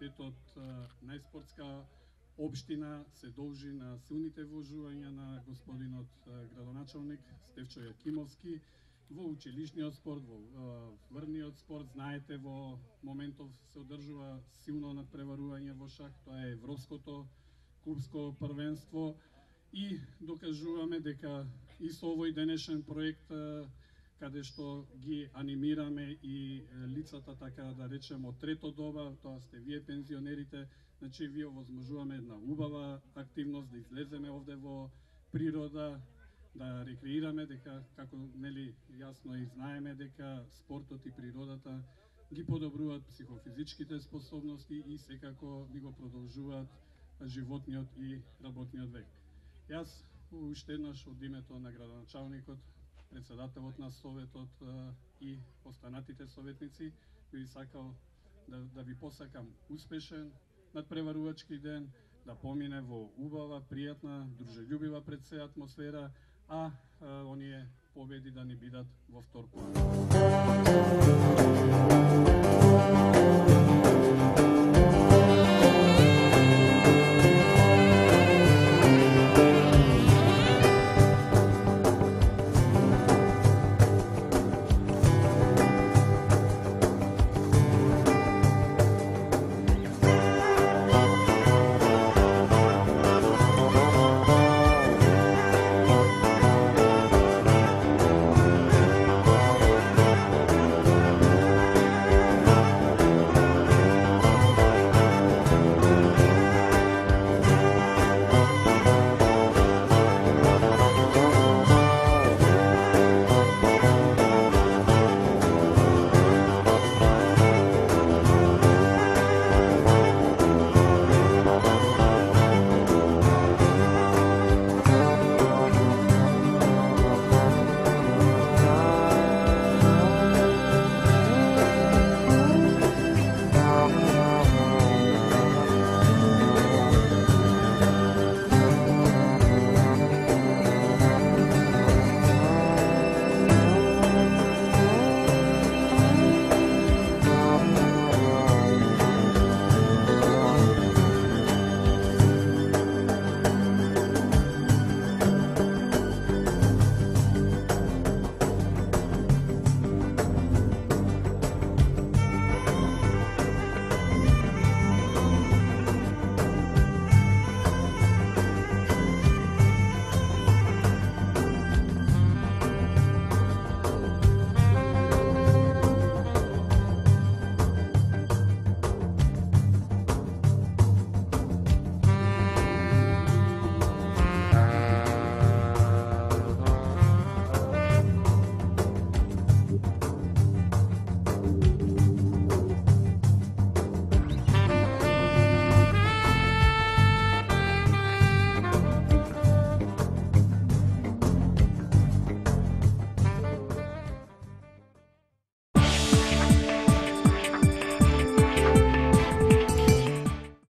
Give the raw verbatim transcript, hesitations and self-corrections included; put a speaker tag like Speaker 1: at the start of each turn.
Speaker 1: квалитетот најспортска општина се должи на силните вложувања на господинот градоначалник Стефчо Јакимовски во училишниот спорт, во врниот спорт. Знаете, во моментов се одржува силно надпреварување во шах, тоа е европското клубско првенство и докажуваме дека и со овој денешен проект каде што ги анимираме и лицата, така да речем, од трето доба, тоа сте вие пензионерите, значи вие овозможуваме една убава активност, да излеземе овде во природа, да рекреираме, дека, како нели јасно и знаеме, дека спортот и природата ги подобруваат психофизичките способности и секако ни го продолжуваат животниот и работниот век. Јас уште еднаш од името на градоначалникот, председателот на советот и останатите советници би сакал да, да ви посакам успешен надпреварувачки ден, да помине во убава, пријатна, дружелюбива пред се атмосфера, а, а оние победи да ни бидат во втор план.